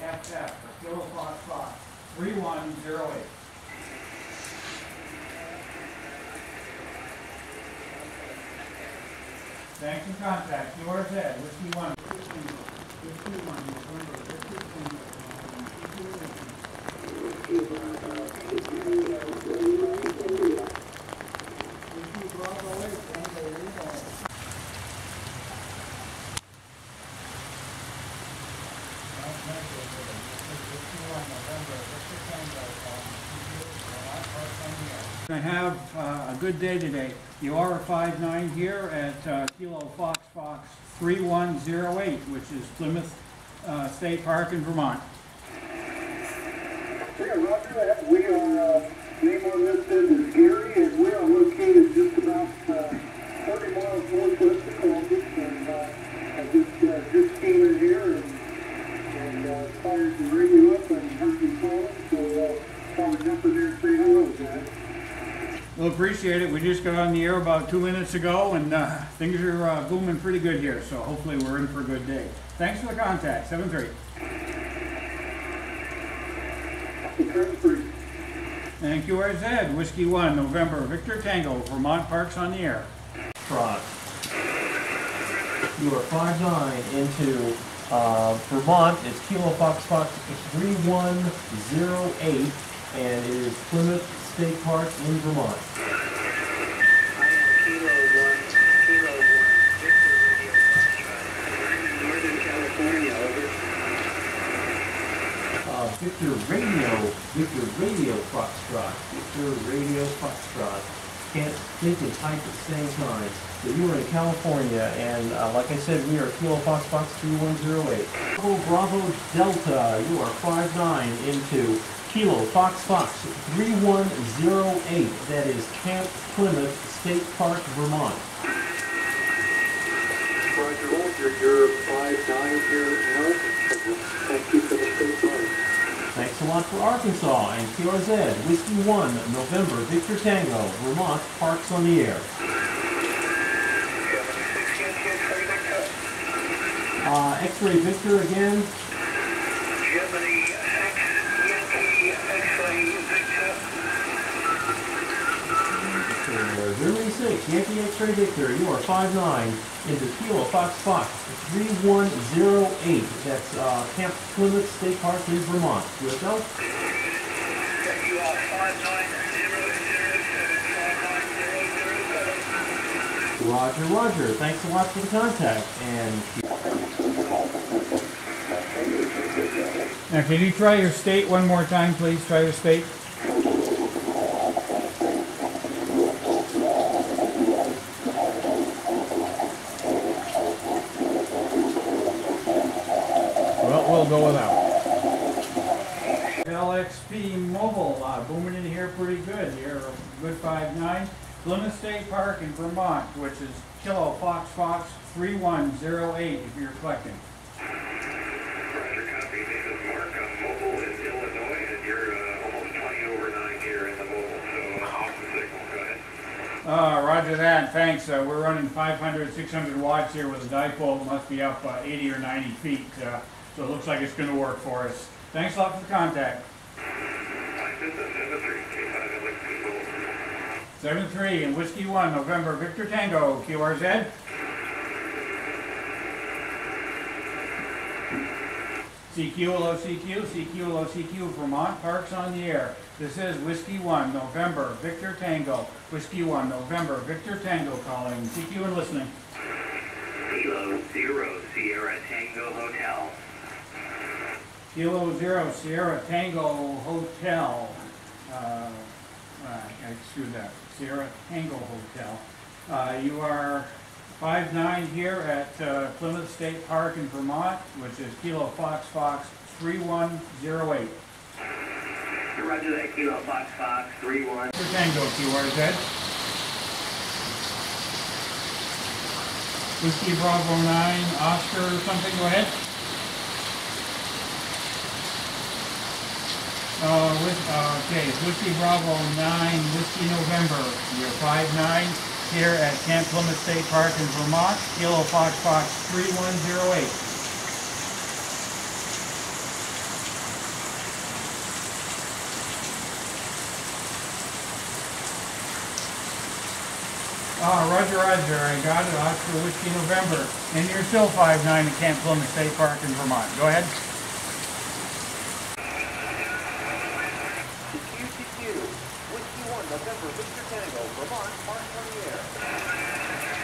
FF for Kilo Fox Fox 3108. Thanks and contact. QRZ, Whiskey 1. Whiskey 1, November, Victor Tango. I have a good day today. You are a 5-9 here at Kilo Fox Fox 3108, which is Plymouth State Park in Vermont. Yeah, Roger, we are, name on this is Gary, and we are located just about 30 miles northwest of Columbus, and I just came in here and fired the radio up and heard you calling, so I was jumping there and say hello, guys. We'll appreciate it. We just got on the air about 2 minutes ago, and things are booming pretty good here, so hopefully we're in for a good day. Thanks for the contact, 7-3. And QRZ, Whiskey 1, November, Victor Tango, Vermont Parks on the air. Trot. You are 5-9 into Vermont. It's Kilo Fox Fox 3108, and it is Plymouth State Park in Vermont. I am Kilo 1, Victor Radio Foxtrot. Northern California, over. Victor Radio Foxtrot. Victor Radio Foxtrot. Can't think and type at the same time. But you are in California, and like I said, we are Kilo Fox Fox 3108. Bravo Delta, you are 5-9 into Kilo Fox Fox 3108. That is Camp Plymouth State Park, Vermont. Roger, Walter, you're 5-9 here north. Thank you for the state park. Thanks a lot for Arkansas and QRZ, Whiskey 1, November, Victor Tango, Vermont, Parks on the air. X-Ray Victor again. Germany, Yankee, X-Ray, Victor. Germany 6, Yankee X-Ray Victor, you are 5-9 into Kilo Fox Fox 3108. That's Camp Plymouth State Park in Vermont. Yourself? You are 59007. Roger. Thanks a lot for the contact. And Now, can you try your state one more time, please? Try your state. Well, we'll go without. LXP Mobile, booming in here pretty good. You're a good 5-9. Plymouth State Park in Vermont, which is Kilo Fox Fox 3108 if you're collecting. Roger, copy. This is Mark on mobile in Illinois, and you're almost 20 over 9 here in the mobile, so off the signal. Go ahead. Roger that, thanks. We're running 500, 600 watts here with a dipole. Must be up 80 or 90 feet, so it looks like it's going to work for us. Thanks a lot for the contact. 7-3 and Whiskey 1, November, Victor Tango, QRZ. CQ, Vermont, Parks on the air. This is Whiskey 1, November, Victor Tango. Whiskey 1, November, Victor Tango calling. CQ and listening. Kilo 0, Sierra Tango Hotel. Kilo 0, Sierra Tango Hotel. I screwed that. Sierra Tango Hotel. You are 5-9 here at Plymouth State Park in Vermont, which is Kilo Fox Fox 3108. Roger that, Kilo Fox Fox 31. For Tango, QRZ. Whiskey Bravo 9, Oscar or something, go ahead. Okay, Whiskey Bravo 9, Whiskey November. You're 5-9 here at Camp Plymouth State Park in Vermont. Kilo Fox Fox 3108. Roger, I got it. Oscar Whiskey November. And you're still 5'9" at Camp Plymouth State Park in Vermont. Go ahead. QTQ, Whiskey 1 November, Victor Tango, Vermont, Park on the air.